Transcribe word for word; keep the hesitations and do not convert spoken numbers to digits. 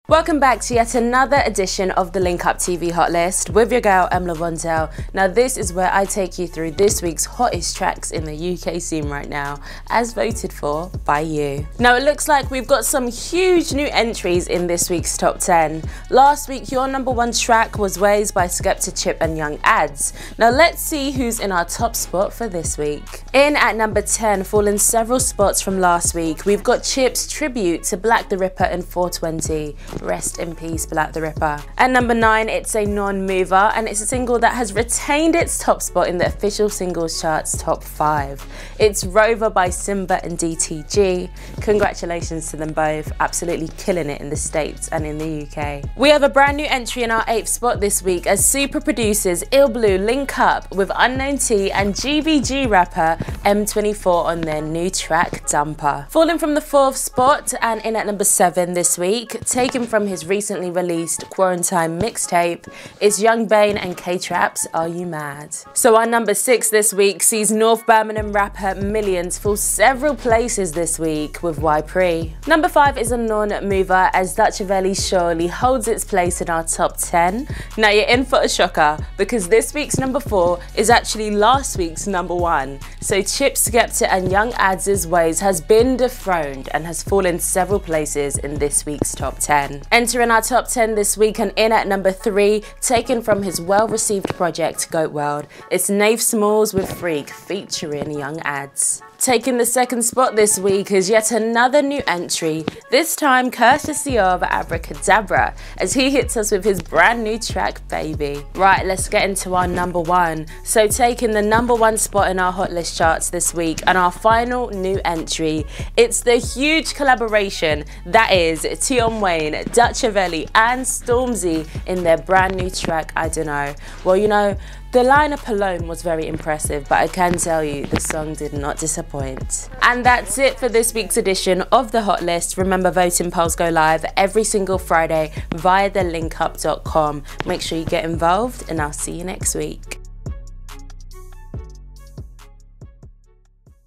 Welcome back to yet another edition of the Link Up T V Hot List with your girl Emla Vontel. Now this is where I take you through this week's hottest tracks in the U K scene right now, as voted for by you. Now it looks like we've got some huge new entries in this week's top ten. Last week your number one track was Ways by Skepta, Chip and Young Adz. Now let's see who's in our top spot for this week. In at number ten, falling several spots from last week, we've got Chip's tribute to Black the Ripper and four twenty. Rest in peace, Black the Ripper. At number nine, it's a non-mover and it's a single that has retained its top spot in the official singles charts top five. It's Rover by Simba and D T G. Congratulations to them both, absolutely killing it in the States and in the U K. We have a brand new entry in our eighth spot this week as Super producers Ill Blue link up with Unknown T and G B G rapper M twenty-four on their new track Dumper. Falling from the fourth spot and in at number seven this week, taken from his recently released Quarantine mixtape, is Young Bane and K-Trap's Are You Mad? So our number six this week sees North Birmingham rapper Millions fall several places this week with Ypres. Number five is a non-mover as Dutchavelli surely holds its place in our top ten. Now you're in for a shocker because this week's number four is actually last week's number one. So Chip, Skepta and Young Adz's Ways has been dethroned and has fallen several places in this week's top ten. Entering our top ten this week and in at number three, taken from his well-received project Goat World, it's Nave Smalls with Freak featuring Young Adz. Taking the second spot this week is yet another new entry, this time courtesy of Abracadabra, as he hits us with his brand new track Baby. Right, let's get into our number one. So taking the number one spot in our hot list charts this week and our final new entry, it's the huge collaboration that is Tion Wayne, Dutchavelli and Stormzy in their brand new track I Don't Know. Well, you know, the lineup alone was very impressive, but I can tell you the song did not disappoint. And that's it for this week's edition of the Hot List. Remember, voting polls go live every single Friday via the link up dot com. Make sure you get involved and I'll see you next week.